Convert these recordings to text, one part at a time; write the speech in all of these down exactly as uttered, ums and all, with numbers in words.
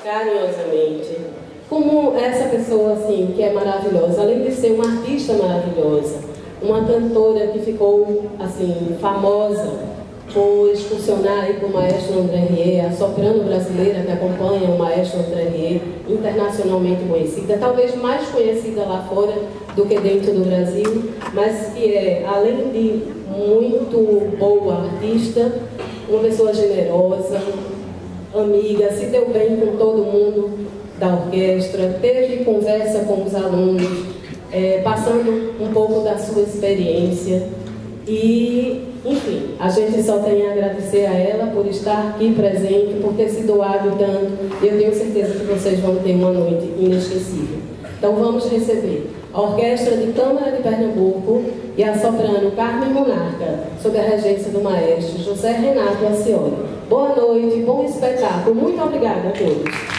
carinhosamente, como essa pessoa assim, que é maravilhosa, além de ser uma artista maravilhosa, uma cantora que ficou assim, famosa por excursionar aí com o maestro André Rieu, a soprano brasileira que acompanha o maestro André Rieu, internacionalmente conhecida, talvez mais conhecida lá fora do que dentro do Brasil, mas que é, além de muito boa artista, uma pessoa generosa, amiga, se deu bem com todo mundo da orquestra, teve conversa com os alunos, é, passando um pouco da sua experiência e, enfim, a gente só tem a agradecer a ela por estar aqui presente, por ter se doado tanto, e eu tenho certeza que vocês vão ter uma noite inesquecível. Então vamos receber a Orquestra de Câmara de Pernambuco e a soprano Carmen Monarca, sob a regência do maestro José Renato Acioli. Boa noite, bom espetáculo. Muito obrigada a todos.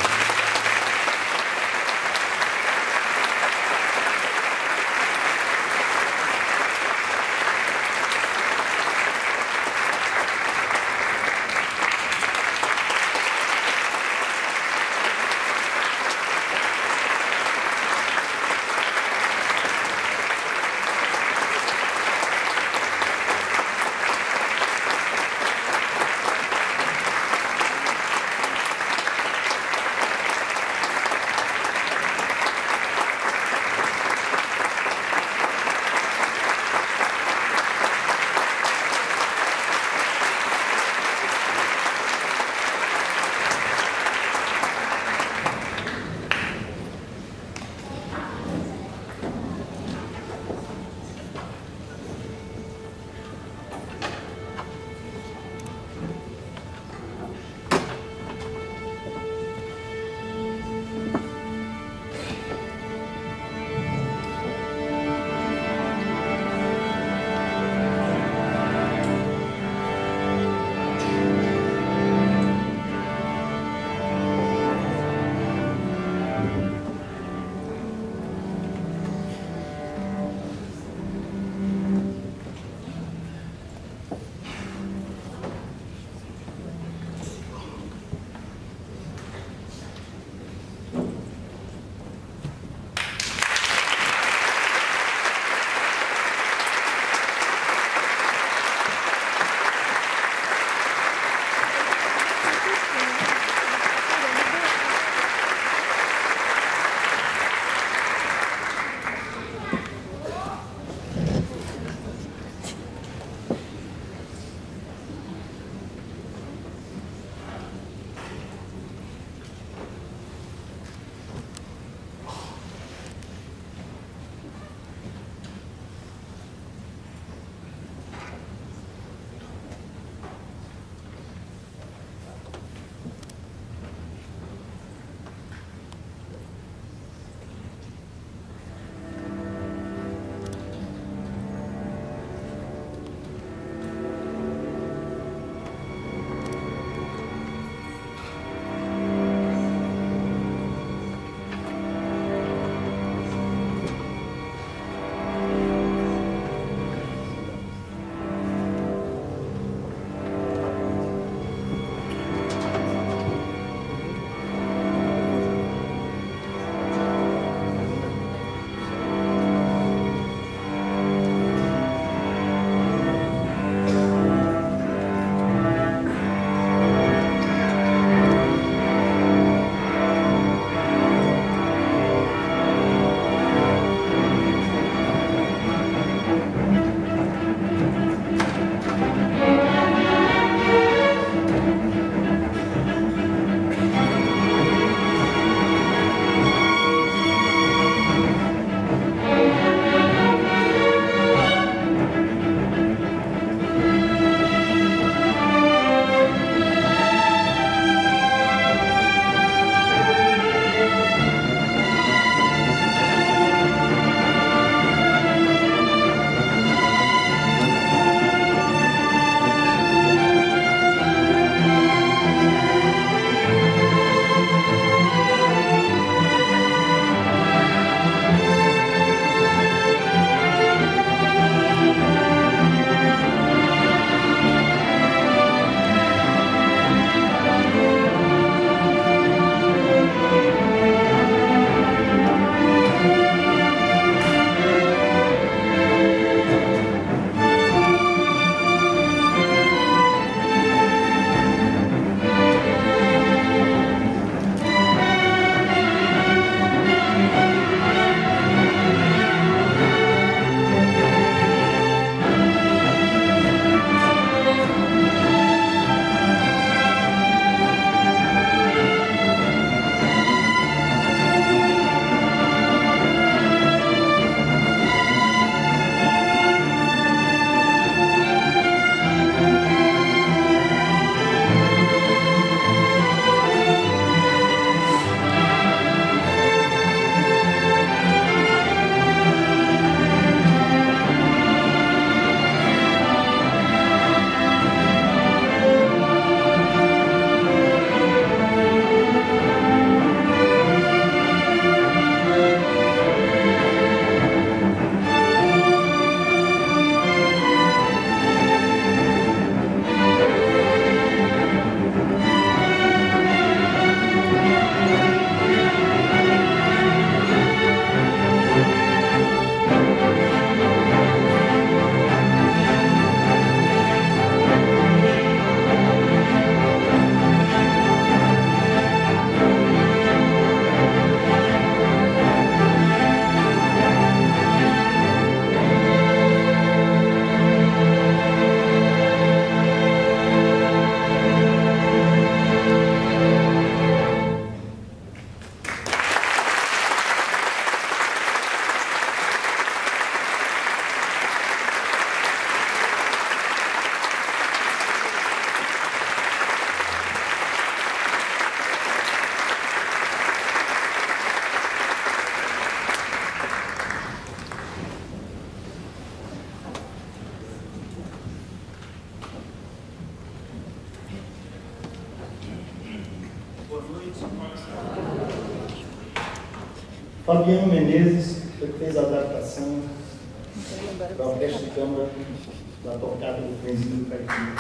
Fabiano Menezes, que fez a adaptação da Orquestra de Câmara da tocada do Trenzinho do Caipira.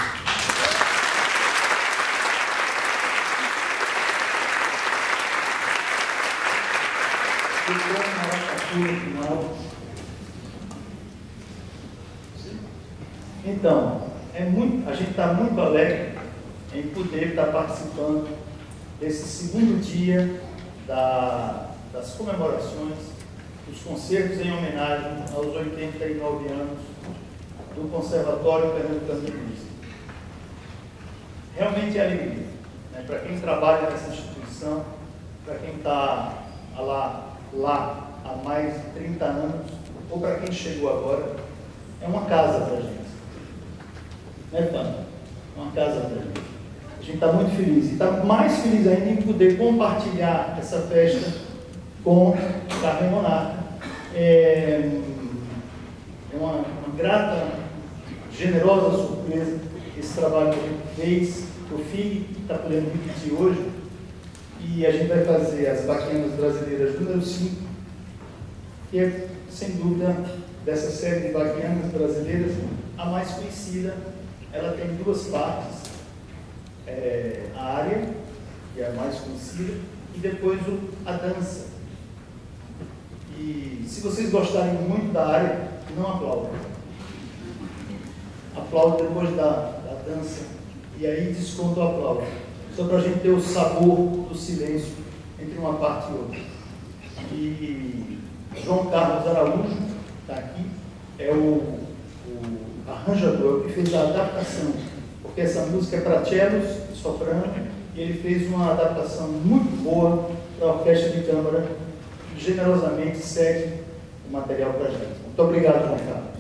Ficou uma marcatura final. Então, é muito, a gente está muito alegre em poder estar participando desse segundo dia da, das comemorações, dos concertos em homenagem aos oitenta e nove anos do Conservatório Pernambucano de Música. Realmente é alegria, né? Para quem trabalha nessa instituição, para quem está lá, lá há mais de trinta anos, ou para quem chegou agora, é uma casa para a gente. Né, Fábio? Uma casa para a gente. A gente está muito feliz. E está mais feliz ainda em poder compartilhar essa festa com Carmen Monarca. É, é uma, uma grata, generosa surpresa esse trabalho que a gente fez. O F I G está podendo repetir hoje. E a gente vai fazer as Baquianas Brasileiras número cinco, que é, sem dúvida, dessa série de Baquianas Brasileiras, a mais conhecida. Ela tem duas partes, é, a área, que é a mais conhecida, e depois o, a dança. E se vocês gostarem muito da área, não aplaudam. Aplaudem depois da, da dança, e aí desconta o aplauso. Só para a gente ter o sabor do silêncio entre uma parte e outra. E João Carlos Araújo, está aqui, é o arranjador que fez a adaptação, porque essa música é para cellos e soprano, e ele fez uma adaptação muito boa para a Orquestra de Câmara, que generosamente cede o material para a gente. Muito obrigado, João Carlos.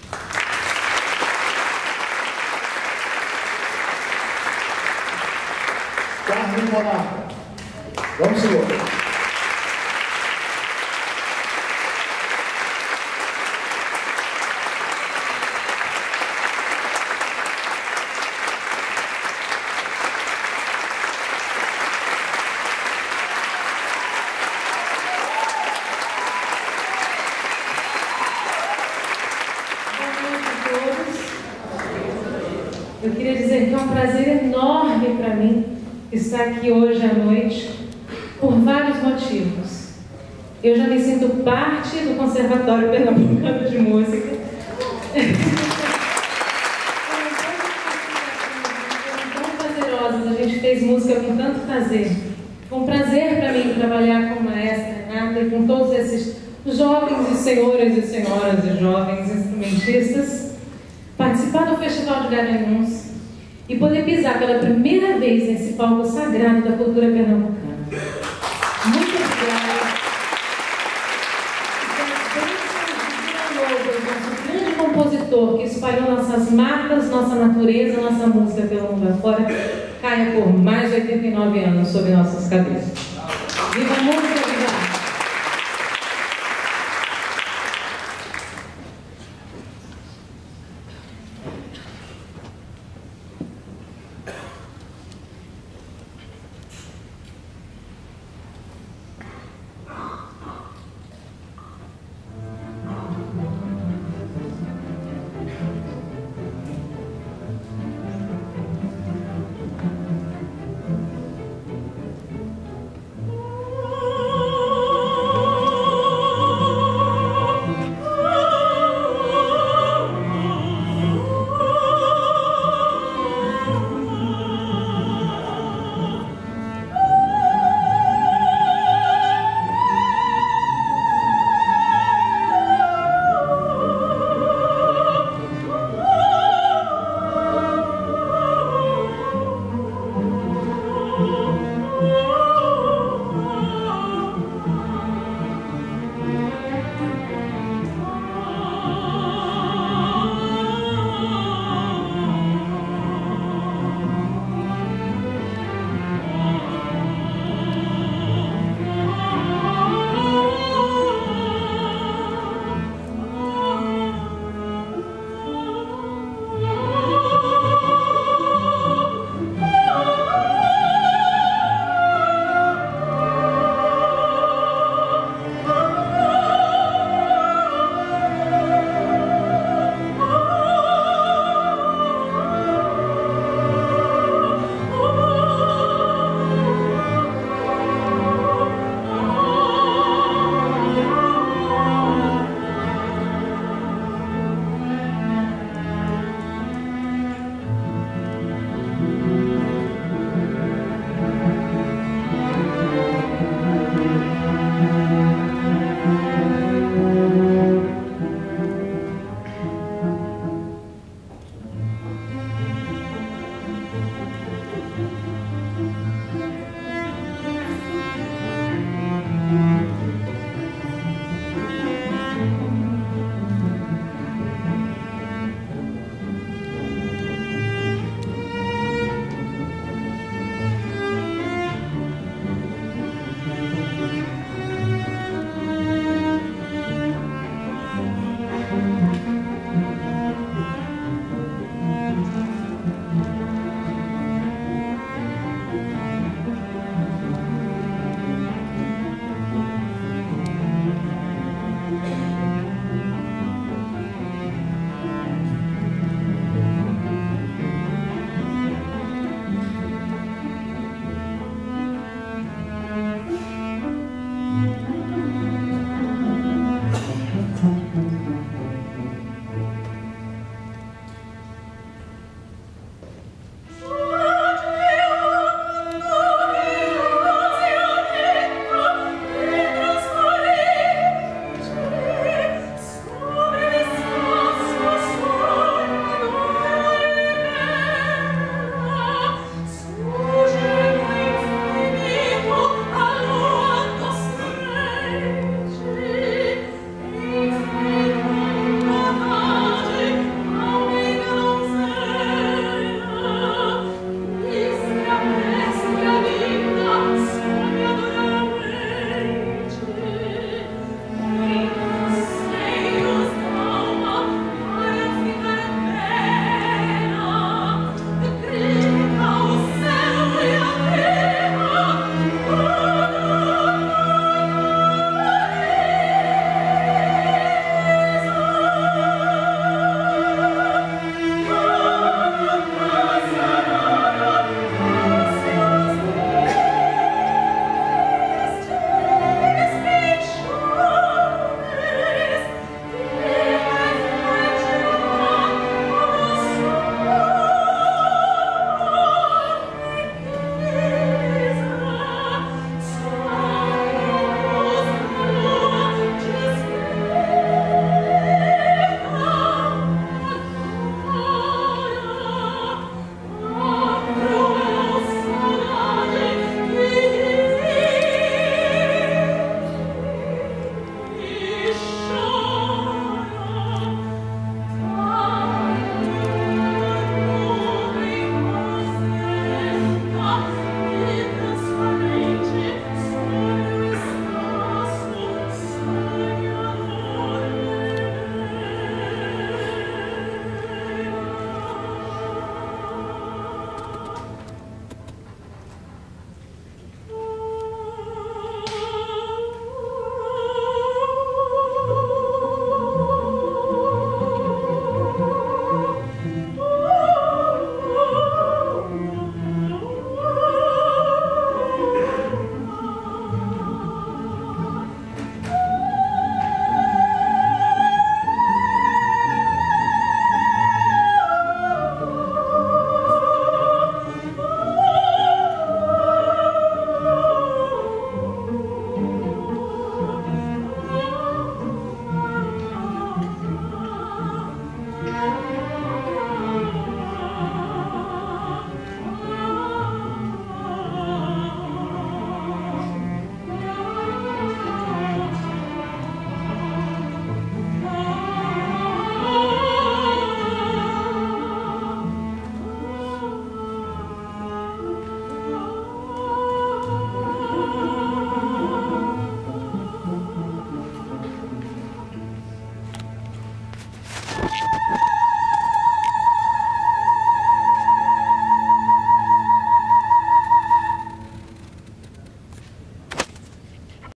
Carmen Monarca. Vamos embora. Eu queria dizer que é um prazer enorme para mim estar aqui hoje à noite, por vários motivos. Eu já me sinto parte do Conservatório Pernambucano de Música. Foram tão prazerosas, a gente fez música com tanto prazer. Foi um prazer para mim trabalhar com a maestra Renata e com todos esses jovens e senhoras e senhoras e jovens instrumentistas. Participar do Festival de Garanhuns e poder pisar pela primeira vez nesse palco sagrado da cultura pernambucana. Muito obrigada. Nosso grande compositor que espalhou nossas marcas, nossa natureza, nossa música pelo mundo afora, caia por mais de oitenta e nove anos sobre nossas cabeças.